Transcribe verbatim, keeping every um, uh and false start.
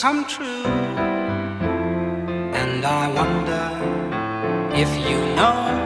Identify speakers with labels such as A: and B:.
A: come true. And I wonder if you know